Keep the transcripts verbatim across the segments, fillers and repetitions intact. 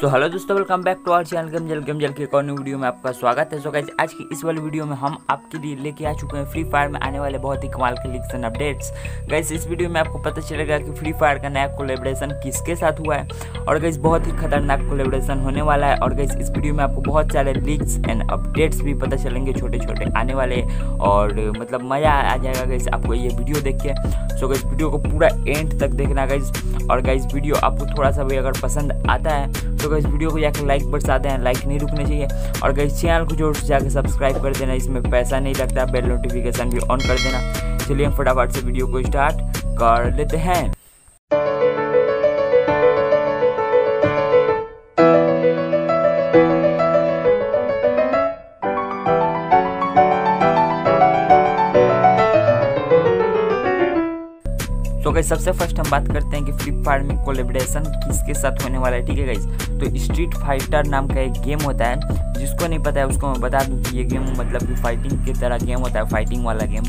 सो hello दोस्तों, welcome back to our channel game जल game जल के एक और न्यू वीडियो में आपका स्वागत है। सो गाइस, आज की इस वाली वीडियो में हम आपके लिए लेके आ चुके हैं फ्री फायर में आने वाले बहुत ही कमाल के लीक्स एंड अपडेट्स। गाइस, इस वीडियो में आपको पता चलेगा कि फ्री फायर का नया कोलैबोरेशन किसके साथ हुआ है और गाइस बहुत ही खतरनाक कोलैबोरेशन होने वाला है। और गाइस इस वीडियो में आपको बहुत सारे लीक्स एंड अपडेट्स भी पता चलेंगे, छोटे छोटे आने वाले, और मतलब मज़ा आ जाएगा गाइस आपको ये वीडियो देख के। सो गाइस वीडियो को पूरा एंड तक देखना गाइस। और गाइस वीडियो आपको थोड़ा सा भी अगर पसंद आता है तो गाइस वीडियो को जाकर लाइक बरसा दें, लाइक नहीं रुकने चाहिए। और गाइस चैनल को जोर से जाकर सब्सक्राइब कर देना, इसमें पैसा नहीं लगता, बेल नोटिफिकेशन भी ऑन कर देना। चलिए हम फटाफट से वीडियो को स्टार्ट कर लेते हैं। तो गाइस सबसे फर्स्ट हम बात करते हैं कि फ्री फायर में कोलैबोरेशन किसके साथ होने वाला है। ठीक है गाइस, तो स्ट्रीट फाइटर नाम का एक गेम होता है, जिसको नहीं पता है उसको मैं बता दूं कि ये गेम मतलब कि फाइटिंग की तरह गेम होता है, फाइटिंग वाला गेम।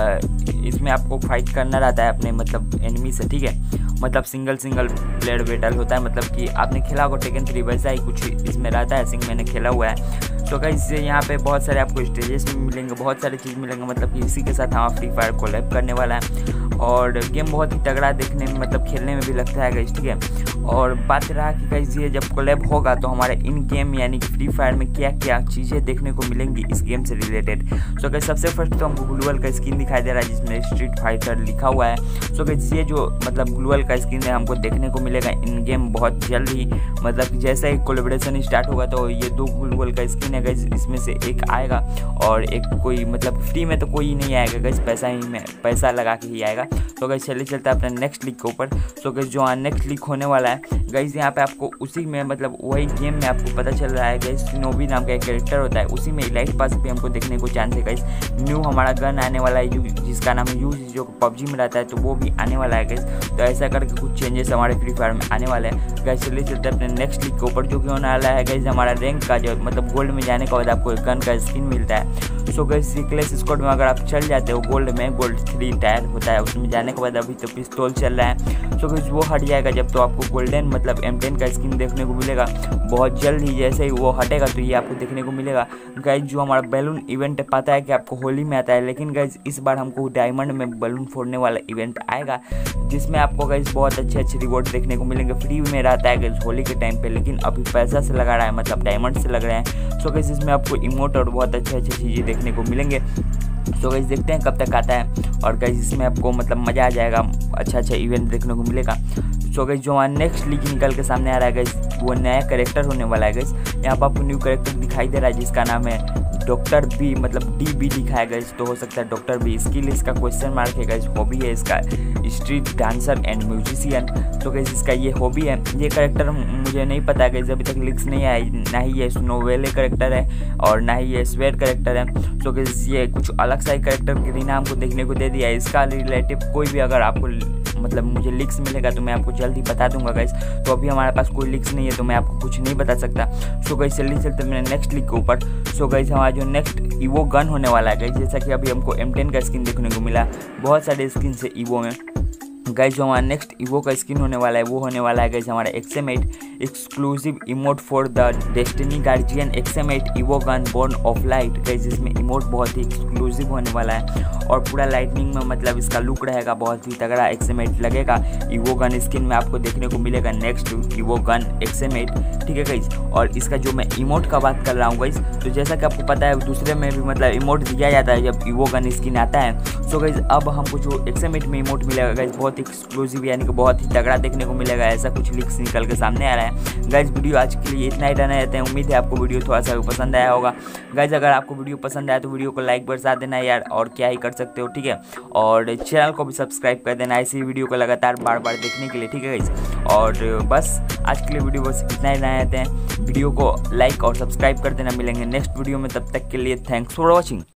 इसमें आपको फाइट करना रहता है अपने मतलब एनिमी से। ठीक है, मतलब सिंगल सिंगल प्लेयर बैटल होता है, मतलब कि आपने खेला होगा टेकन थ्री, वैसा ही कुछ इसमें रहता है। सिंह मैंने खेला हुआ है। तो गाइस यहाँ पे बहुत सारे आपको स्टेजेस में मिलेंगे, बहुत सारी चीज़ मिलेंगे, मतलब कि इसी के साथ हम फ्री फायर कोलैब करने वाला है। और गेम बहुत ही तगड़ा देखने में, मतलब खेलने में भी लगता है गाइस। ठीक है, और बात रहा कि गाइस ये जब कोलैब होगा तो हमारे इन गेम यानी कि फ्री फायर में क्या क्या चीज़ें देखने को मिलेंगी इस गेम से रिलेटेड। सो गाइस सबसे फर्स्ट तो हमको ग्लूअल का स्किन दिखाई दे रहा है जिसमें स्ट्रीट फाइटर लिखा हुआ है। सो गाइस ये जो मतलब ग्लूअल का स्किन है हमको देखने को मिलेगा इन गेम बहुत जल्द ही, मतलब जैसे ही कोलैबोरेशन स्टार्ट होगा तो ये दो ग्लूअल का स्किन है गाइस, इसमें से एक आएगा और एक कोई मतलब फ्री में तो कोई नहीं आएगा गाइस, पैसा ही में पैसा लगा के ही आएगा। तो गाइस चलिए चलता है अपने नेक्स्ट लीक के ऊपर। सो गाइस जो नेक्स्ट लीक होने वाला है गाइस, यहाँ पे आपको उसी में मतलब वही गेम में आपको पता चल रहा है गाइस, स्नोबी नाम का एक कैरेक्टर होता है, उसी में इलाइट पास भी हमको देखने को चांस है गाइस। न्यू हमारा गन आने वाला है जिसका नाम यूज जो पबजी में रहता है, तो वो भी आने वाला है गाइस। तो ऐसा करके कुछ चेंजेस हमारे फ्री फायर में आने वाले हैं गाइस। चलिए चलते हैं अपने नेक्स्ट लीक के ऊपर, जो कि होने वाला है गाइस हमारा रैंक का, जो मतलब गोल्ड में जाने के बाद आपको एक गन का स्किन मिलता है। सो गाइस क्लैश स्क्वाड में अगर आप चल जाते हो गोल्ड में, गोल्ड थ्री टायर होता है, उसमें जाने के बाद अभी तो पिस्तौल चल रहा है। सो गाइस वो हट जाएगा जब, तो आपको गोल्डन मतलब एम टेन का स्किन देखने को मिलेगा बहुत जल्द ही। जैसे ही वो हटेगा तो ये आपको देखने को मिलेगा गाइस। जो हमारा बैलून इवेंट पता है कि आपको होली में आता है, लेकिन गाइस इस बार हमको डायमंड में बैलून फोड़ने वाला इवेंट आएगा, जिसमें आपको गाइस बहुत अच्छे अच्छे रिवॉर्ड देखने को मिलेंगे। फ्री में रहता है गाइस होली के टाइम पे, लेकिन अभी पैसा से लगा रहा है, मतलब डायमंड से लग रहे हैं। सो गाइस इसमें आपको इमोट और बहुत अच्छे अच्छे चीज़ें देखने को मिलेंगे। तो गाइस देखते हैं कब तक आता है, और गाइस इसमें आपको मतलब मज़ा आ जाएगा, अच्छा अच्छा इवेंट देखने को मिलेगा। सो गाइस जो हमारा नेक्स्ट लीक निकल के सामने आ रहा है गाइस, वो नया कैरेक्टर होने वाला है गाइस। यहाँ पर आपको न्यू कैरेक्टर दिखाई दे रहा है जिसका नाम है डॉक्टर बी, मतलब डी बी लिखा है गाइस, तो हो सकता है डॉक्टर बी। स्किल इसका क्वेश्चन मार्क है गाइस। हॉबी है इसका स्ट्रीट डांसर एंड म्यूजिशियन। तो गाइस इसका ये हॉबी है। ये कैरेक्टर मुझे नहीं पता है गाइस, अभी तक लिक्स नहीं आई, ना ही ये स्नोवेले कैरेक्टर है और ना ही ये स्वेट कैरेक्टर है। तो गाइस ये कुछ अलग सा कैरेक्टर ग्रीना हमको देखने को दे दिया है। इसका रिलेटिव कोई भी अगर आपको मतलब मुझे लिक्स मिलेगा तो मैं आपको जल्दी बता दूंगा गाइस। तो अभी हमारे पास कोई लिक्स नहीं है तो मैं आपको कुछ नहीं बता सकता। सो गाइस जल्दी चलते मेरे नेक्स्ट लीक के ऊपर। सो गाइस हमारा जो नेक्स्ट ईवो गन होने वाला है गाइस, जैसा कि अभी हमको एम टेन का स्किन देखने को मिला, बहुत सारे स्किन से ईवो में गाइस। जो हमारा नेक्स्ट ईवो का स्किन होने वाला है वो होने वाला है गाइस हमारा XM eight exclusive emote for the destiny guardian XM eight evo gun born of light guys. इसमें इमोट बहुत ही एक्सक्लूसिव होने वाला है और पूरा लाइटनिंग में मतलब इसका लुक रहेगा बहुत ही तगड़ा, एक्सएम एट लगेगा। ईवो गन स्किन में आपको देखने को मिलेगा next evo gun XM eight. ठीक है गाइस, और इसका जो मैं इमोट का बात कर रहा हूँ गाइस, तो जैसा कि आपको पता है दूसरे में भी मतलब इमोट दिया जाता है जब ईवो गन स्किन आता है। सो गाइस अब हमको जो एक्सएम एट में इमोट मिलेगा गाइस बहुत एक्सक्लूसिव यानी कि बहुत ही तगड़ा देखने को मिलेगा, ऐसा कुछ लिक्स निकल के सामने आ रहा है गाइस। वीडियो आज के लिए इतना ही रहना रहते हैं, उम्मीद है आपको वीडियो थोड़ा सा पसंद आया होगा गाइस। अगर आपको वीडियो पसंद आया तो वीडियो को लाइक बरसा देना यार, और क्या ही कर सकते हो। ठीक है, और चैनल को भी सब्सक्राइब कर देना ऐसी वीडियो को लगातार बार बार देखने के लिए। ठीक है गाइस, और बस आज के लिए वीडियो बस इतना ही रहना रहते हैं। वीडियो को लाइक और सब्सक्राइब कर देना। मिलेंगे नेक्स्ट वीडियो में, तब तक के लिए थैंक्स फॉर वॉचिंग।